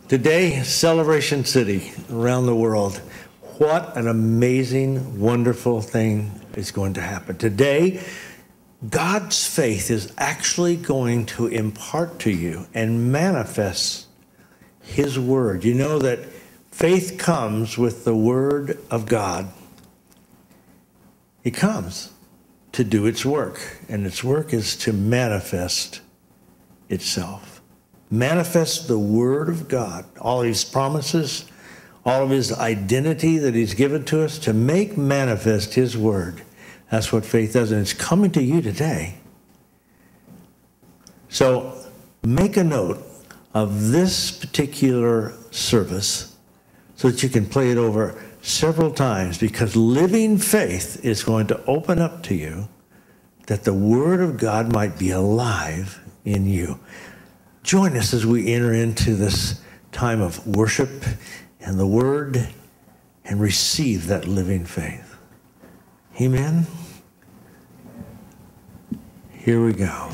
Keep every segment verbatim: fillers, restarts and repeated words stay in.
Today, Celebration City around the world. What an amazing, wonderful thing is going to happen. Today, God's faith is actually going to impart to you and manifest His word. You know that faith comes with the word of God. It comes to do its work, and its work is to manifest itself. Manifest the word of God, all His promises, all of His identity that He's given to us, to make manifest His word. That's what faith does, and it's coming to you today. So make a note of this particular service so that you can play it over several times, because living faith is going to open up to you that the word of God might be alive in you. Join us as we enter into this time of worship and the word and receive that living faith. Amen. Here we go.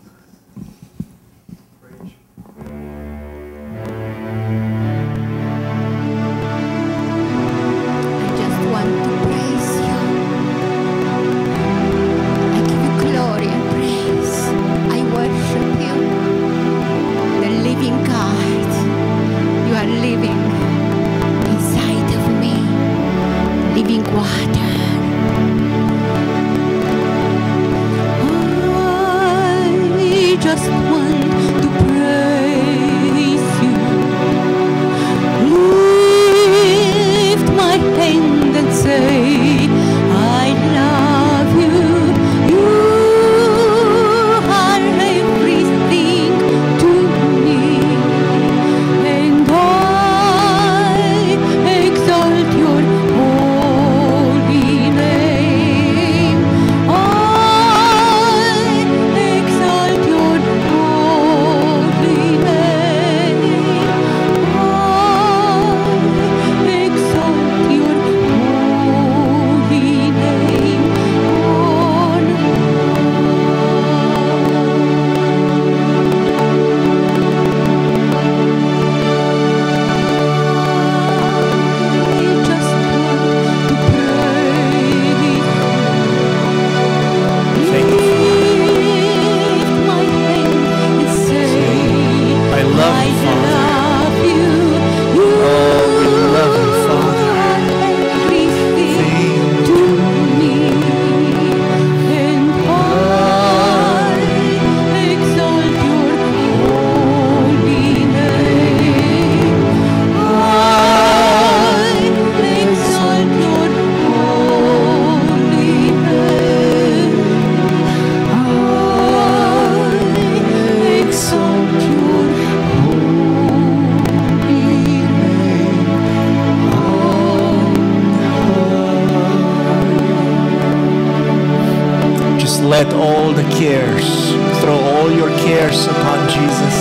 Let all the cares, throw all your cares upon Jesus.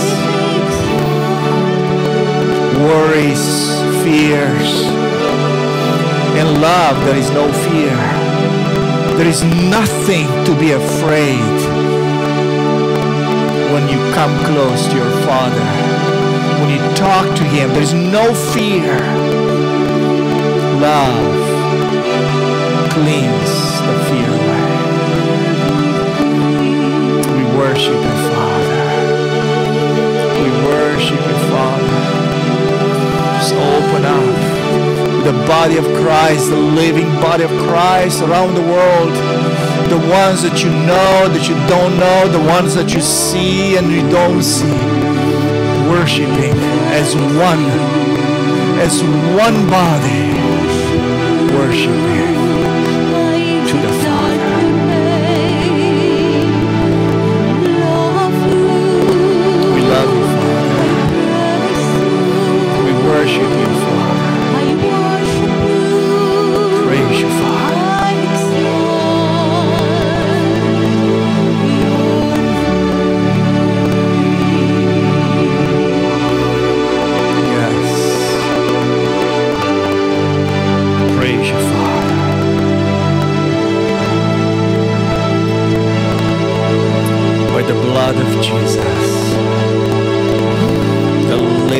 Worries, fears. In love, there is no fear. There is nothing to be afraid when you come close to your Father. When you talk to Him, there is no fear. Love cleans the fear away. Worship you, Father. We worship you, Father. Just open up the body of Christ, the living body of Christ around the world. The ones that you know, that you don't know, the ones that you see and you don't see. Worshiping as one, as one body. Worshiping to the Father. Worship you, Father. Praise you, Father. Yes. Praise you, Father.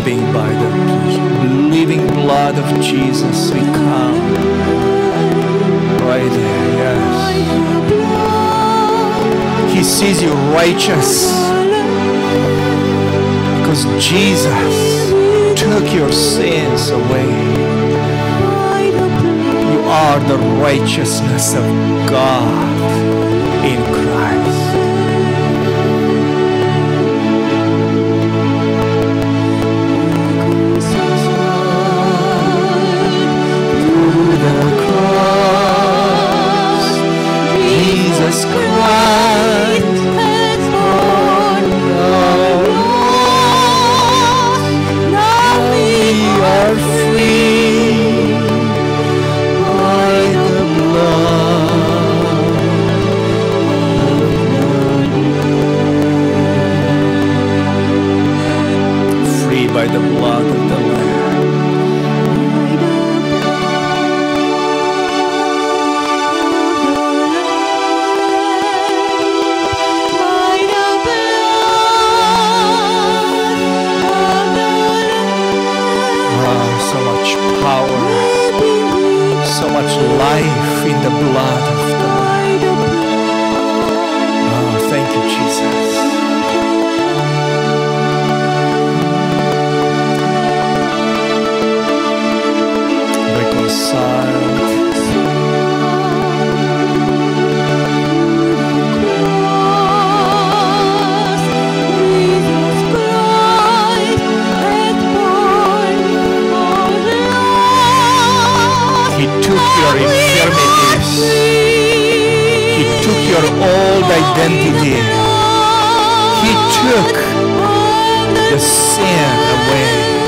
living by the living blood of Jesus. We come right there, yes. He sees you righteous because Jesus took your sins away. You are the righteousness of God in Christ. Through the cross, Jesus Christ has borne our loss. Now we are free by the blood of the Lamb. Free by the blood of the Lamb. So much life in the blood of the Lamb. Oh, thank you, Jesus. Reconciled. He took your infirmities. He took your old identity. He took the sin away.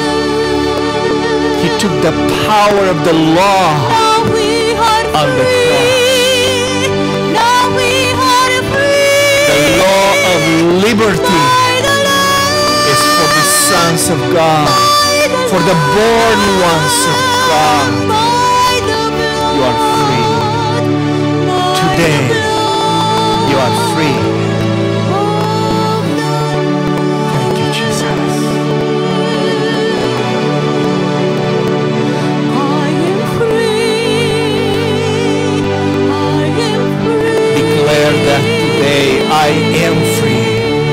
He took the power of the law on the cross. The law of liberty is for the sons of God, for the born ones of God. You are free. Today, you are free. Thank you, Jesus. I am free. I am free. Declare that today I am free.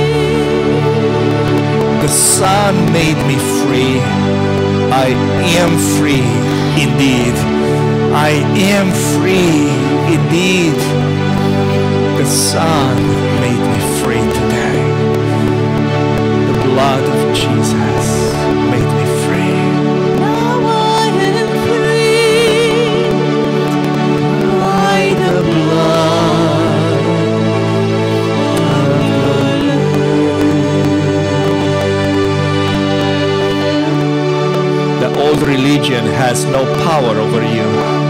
The Son made me free. I am free indeed. I am free indeed. The Son made me free today. The blood of Jesus made me free. Now I am free by the blood of the Lamb. The old religion has no power over you.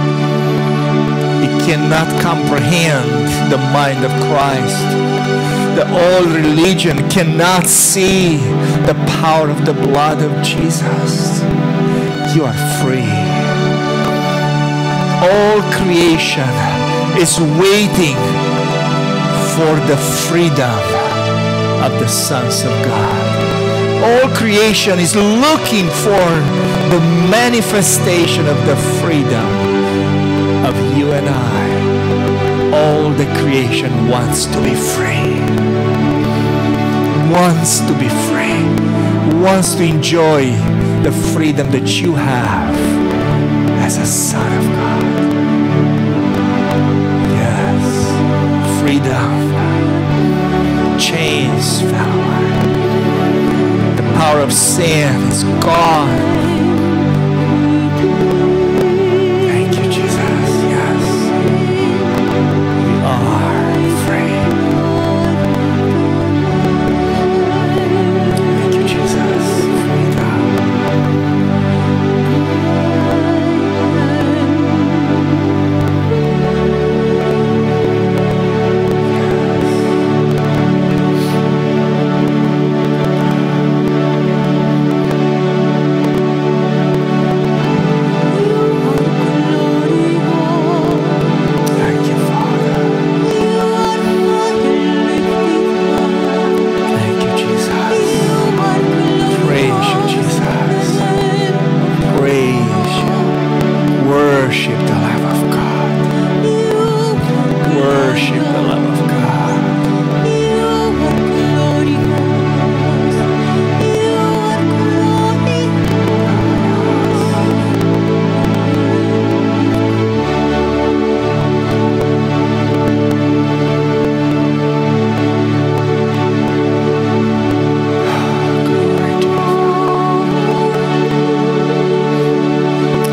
It cannot comprehend the mind of Christ. The old religion cannot see the power of the blood of Jesus. You are free. All creation is waiting for the freedom of the sons of God. All creation is looking for the manifestation of the freedom of you and I. All the creation wants to be free. Wants to be free. Wants to enjoy the freedom that you have as a son of God. Yes. Freedom. Chains fell away. The power of sin is gone.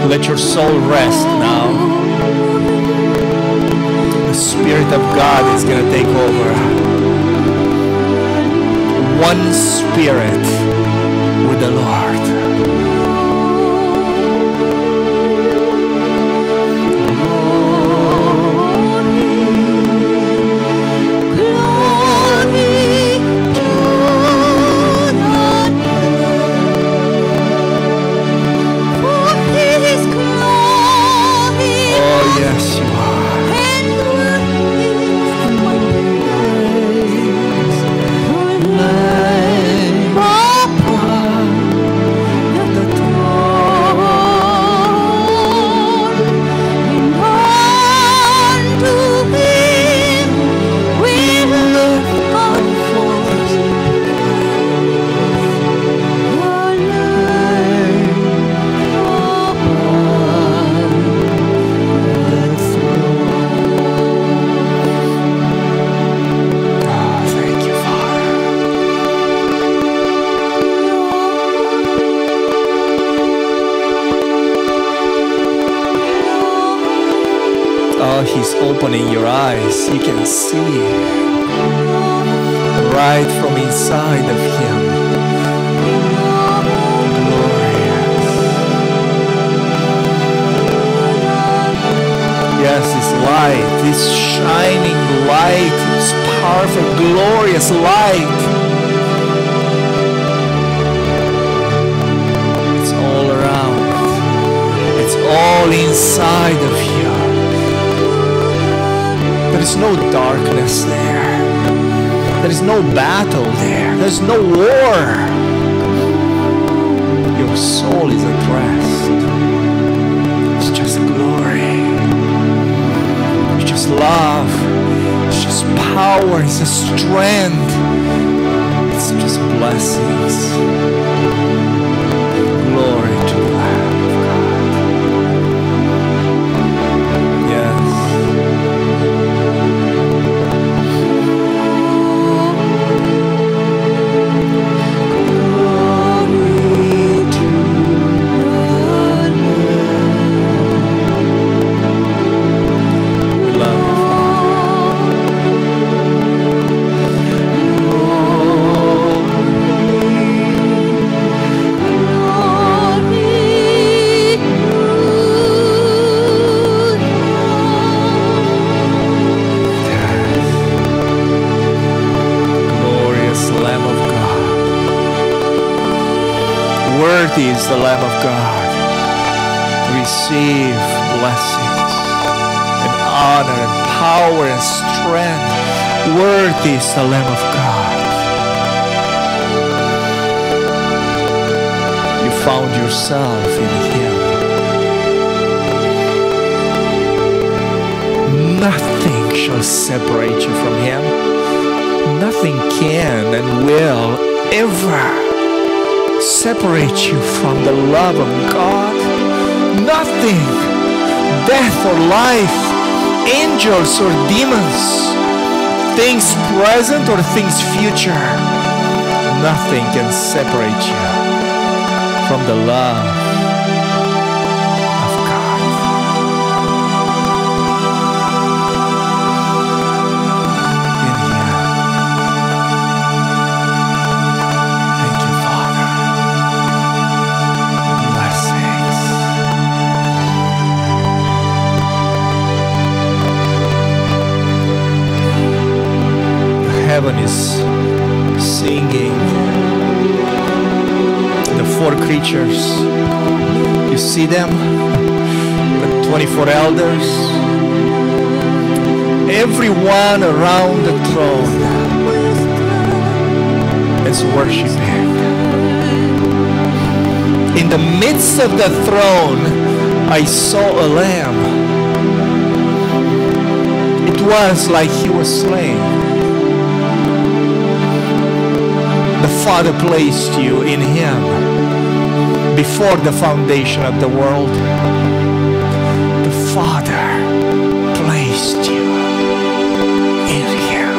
Let your soul rest now. The Spirit of God is going to take over. One spirit with the Lord. He's opening your eyes. You can see right from inside of Him. Glorious. Yes, this light, this shining light, this powerful, glorious light. It's all around. It's all inside of you. There is no darkness there. There is no battle there. There is no war. Your soul is at rest. It's just glory. It's just love. It's just power. It's just strength. It's just blessings. Glory to the Lamb of God. Yes. Is the Lamb of God to receive blessings and honor and power and strength. Worthy is the Lamb of God. You found yourself in Him. Nothing shall separate you from Him. Nothing can and will ever separate you from the love of God. Nothing, death or life, angels or demons, things present or things future, nothing can separate you from the love of God. In Him. Thank you, Father. Heaven is singing. The four creatures, you see them, the twenty-four elders, everyone around the throne is worshiping. In the midst of the throne, I saw a lamb. It was like he was slain. The Father placed you in Him before the foundation of the world. The Father placed you in Him.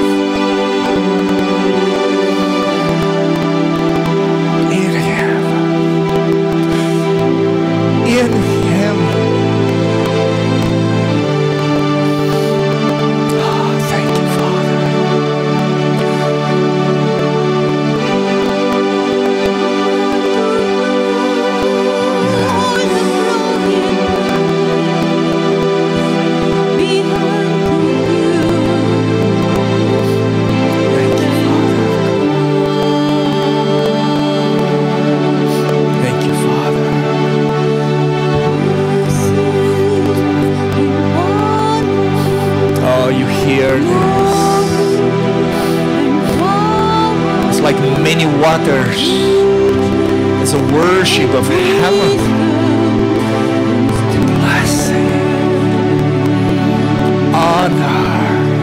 In Him. In Him. waters as a worship of heaven. Blessing, honor,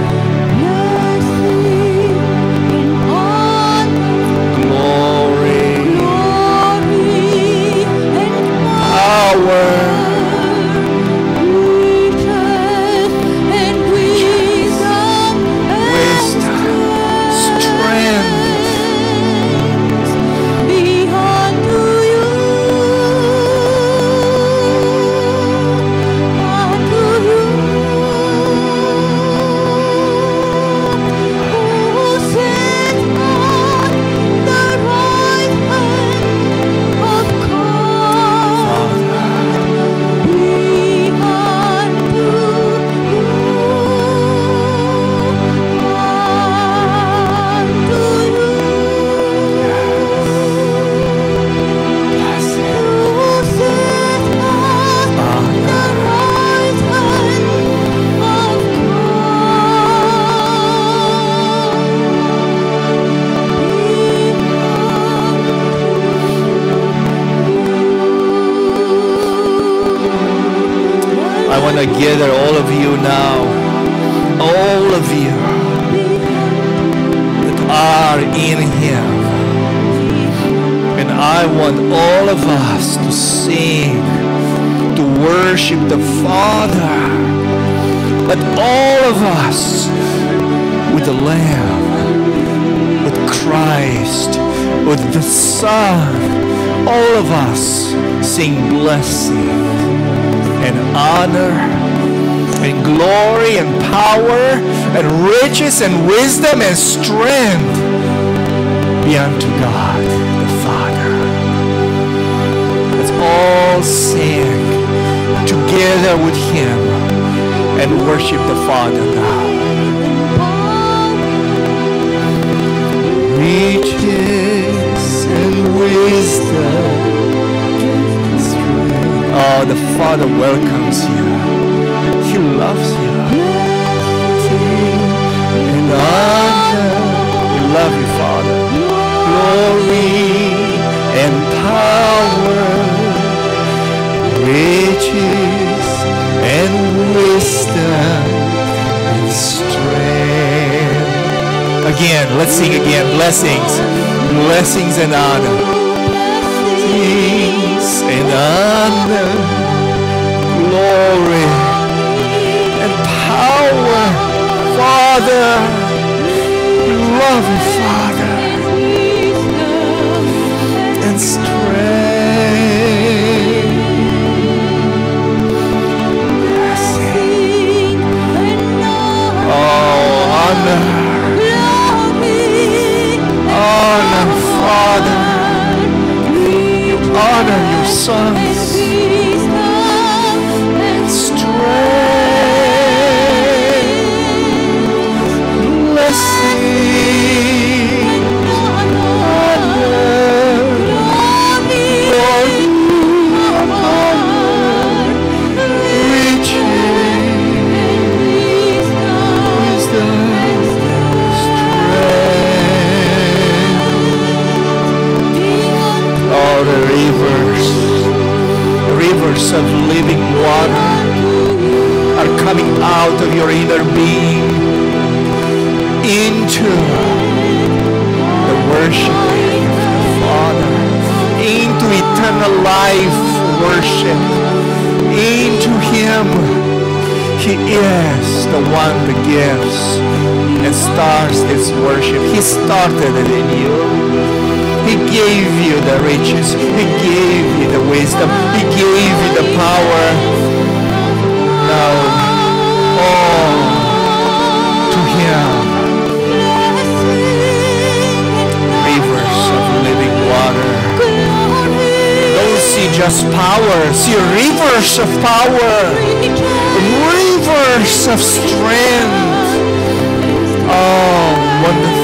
glory, power, together, all of you now, all of you that are in Him. And I want all of us to sing, to worship the Father, but all of us with the Lamb, with Christ, with the Son, all of us sing blessing and honor and glory and power and riches and wisdom and strength be unto God the Father. Let's all sing together with Him and worship the Father now. Riches and wisdom. Oh, the Father welcomes you. He loves you. And honor. We love you, Father. Glory and power, riches and wisdom and strength. Again, let's sing again. Blessings. Blessings and honor. And honor, glory, and power, Father. We love you, Father, and strength. Oh, honor, honor, Father. Honor your sons. Strength, blessing, honor, glory, riches, wisdom, strength. Oh, the rivers, rivers of living water are coming out of your inner being into the worshiping of the Father, into eternal life worship, into Him. He is the one that gives and starts this worship. He started it in you. He gave you the riches. He gave you the wisdom. He gave you the power. Now, all to Him. Rivers of living water. Don't see just power. See rivers of power. Rivers of strength. Oh, wonderful.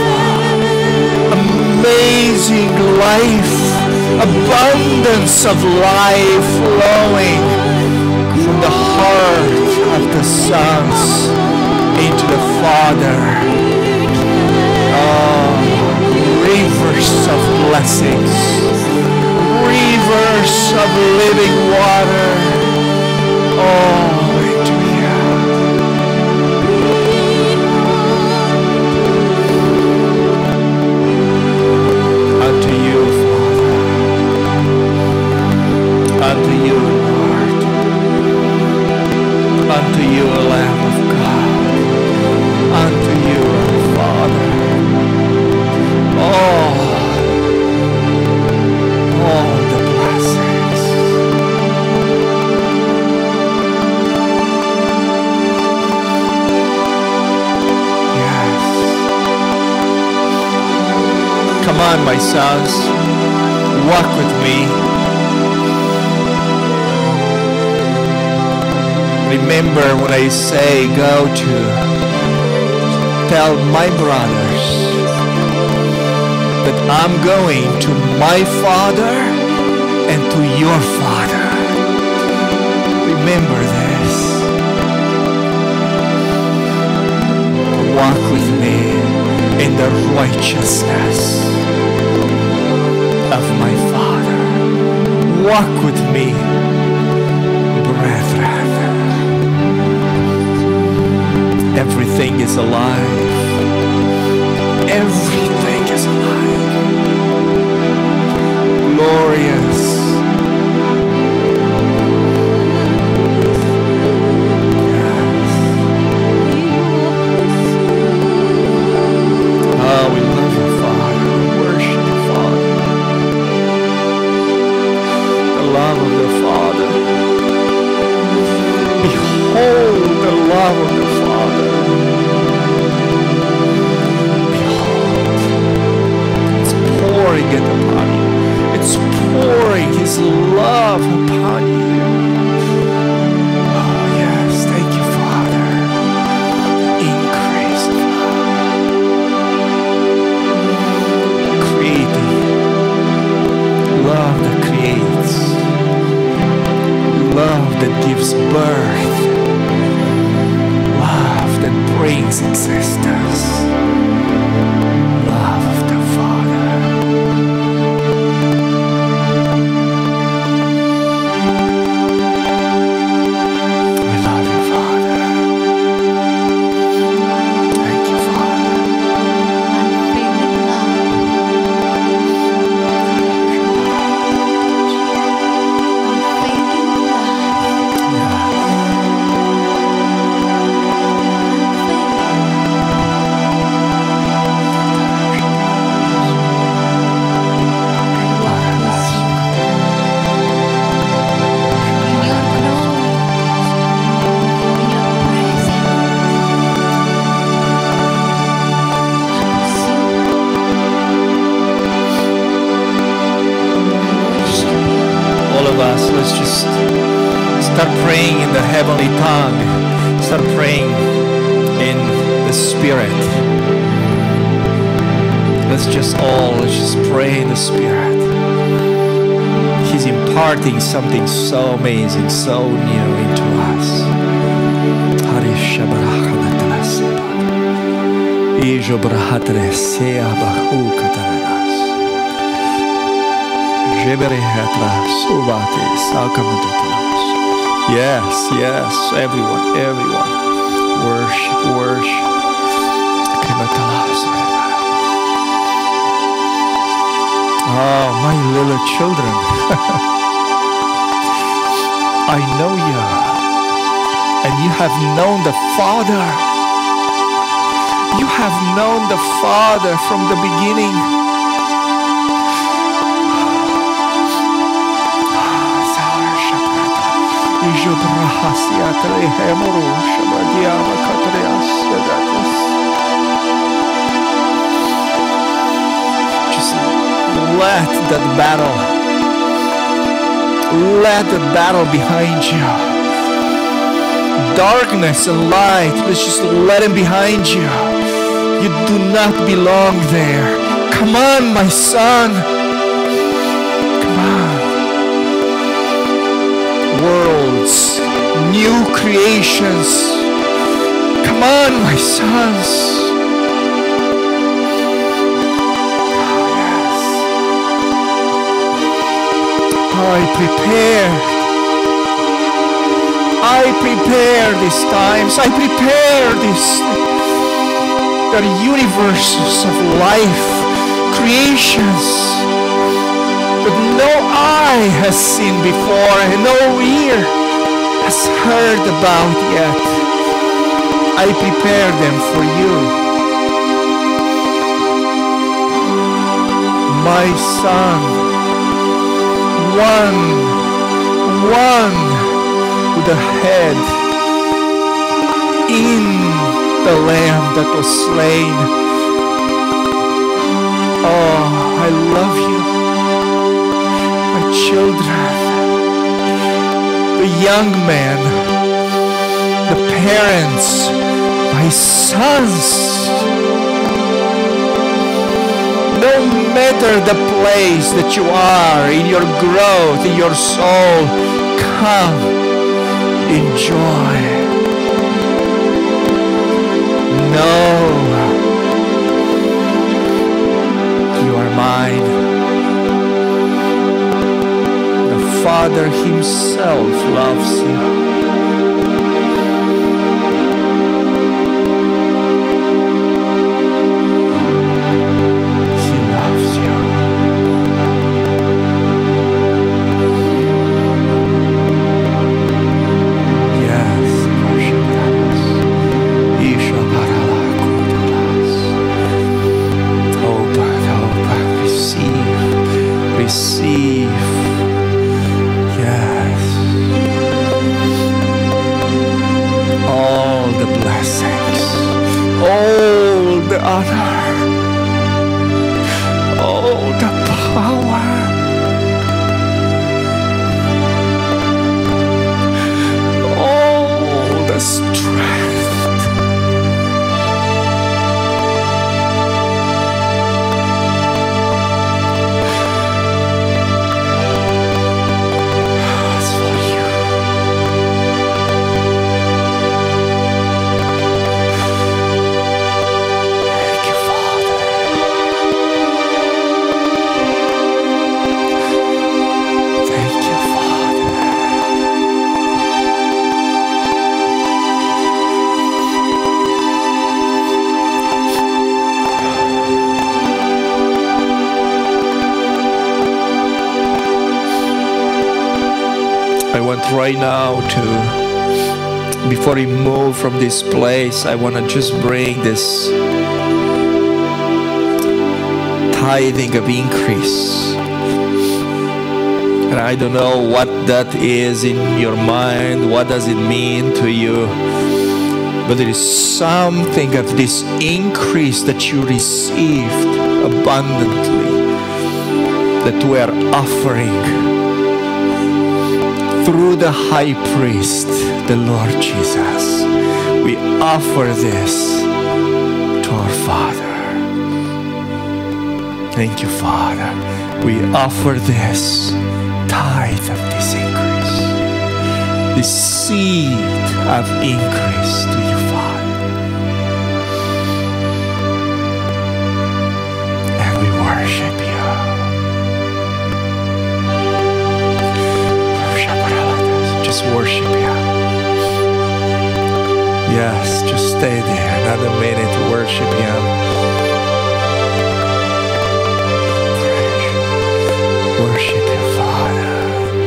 Amazing life, abundance of life flowing from the heart of the sons into the Father. Oh, river rivers of blessings, rivers of living water. Oh, hallelujah. Unto you, Father. Unto you, Lord. Unto you, Lamb of God. Unto you, our Father. Oh, all the blessings. Yes. Come on, my sons. Walk with me. Remember when I say go to tell my brothers that I'm going to my Father and to your Father. Remember this. Walk with me in the righteousness of my Father. Walk with me, brethren. Everything is alive. Everything is alive. Glorious. Yes. Oh, we love you, Father. We worship you, Father. The love of the Father. Behold the love of the Father. Behold, it's pouring it upon you. It's pouring His love upon you. Oh yes, thank you, Father. Increase of love. Creating. Love that creates. Love that gives birth. Love that brings existence. Love of the Father. We love you, Father. Thank you, Father. Let's just start praying in the heavenly tongue. Start praying in the Spirit. Let's just all, let's just pray in the Spirit. He's imparting something so amazing, so new into us. Yes, yes, everyone, everyone. Worship, worship. Oh, my little children. I know you. And you have known the Father. You have known the Father from the beginning. Just let that battle, let the battle behind you. Darkness and light, let's just let him behind you. You do not belong there. Come on, my son. Come on. Worlds, new creations. Come on, my sons. Oh, yes. I prepare. I prepare these times. I prepare these the universes of life, creations that no eye has seen before and no ear has heard about yet. I prepare them for you. My son, one, one with a head in the lamb that was slain. Oh, I love you, my children, the young men, the parents, my sons. No matter the place that you are in your growth, in your soul, come, enjoy. Know you are mine. The Father Himself loves you. Right now, to before we move from this place, I want to just bring this tithing of increase. And I don't know what that is in your mind, what does it mean to you, but there is something of this increase that you received abundantly that we are offering through the high priest, the Lord Jesus. We offer this to our Father. Thank you, Father. We offer this tithe of this increase, this seed of increase to you, Father. And we worship you. Just worship you. Yes, just stay there another minute to worship Him. Worship you, Father.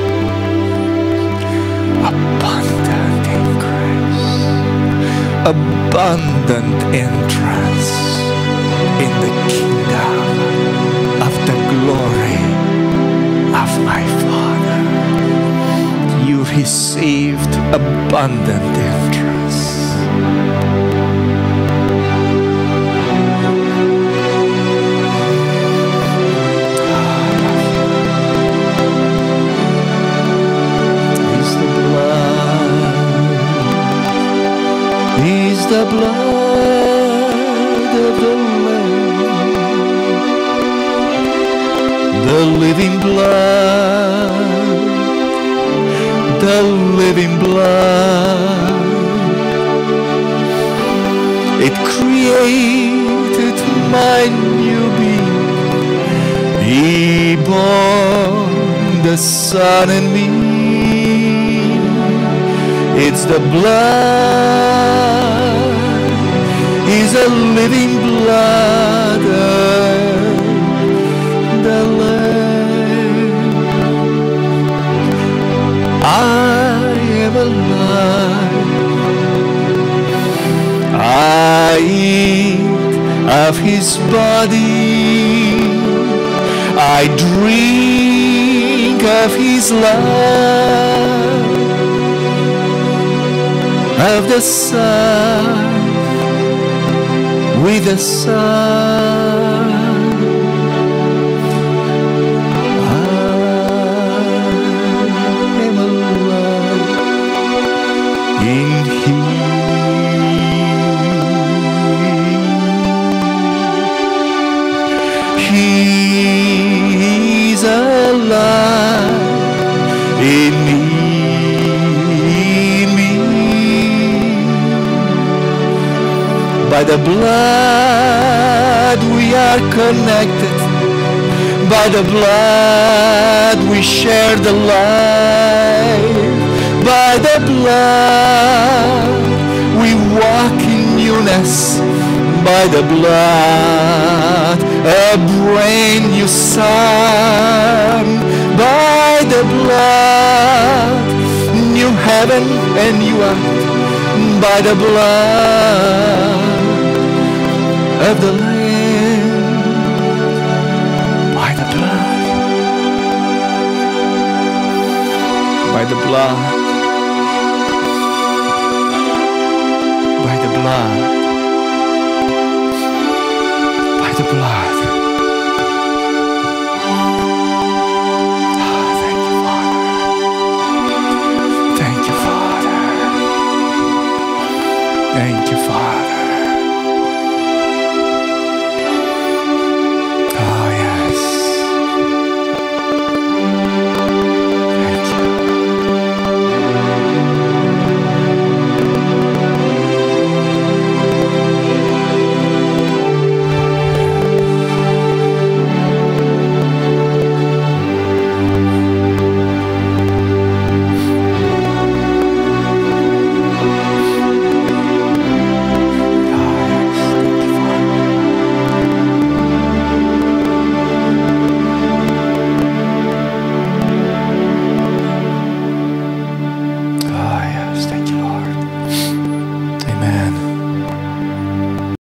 Abundant increase, abundant entrance in the kingdom of the glory of my Father. You received abundant entrance. Is the blood, is the blood of the Lamb, the living blood, the living blood. It created my new being. He bore the the Son in me. It's the blood, is a living blood of the Lamb. I am alive. I eat of his body, I drink of his love, of the Son, with the Son. I am alive in him. He's alive in me, me. By the blood we are connected. By the blood we share the life. By the blood we walk in newness. By the blood, a brand new sun. By the blood, new heaven and new earth. By the blood of the Lamb. By the blood. By the blood. By the blood. The blood. Oh, thank you, Father. Thank you, Father. Thank you, Father. Oh, yes. Thank you. Thank you, Lord.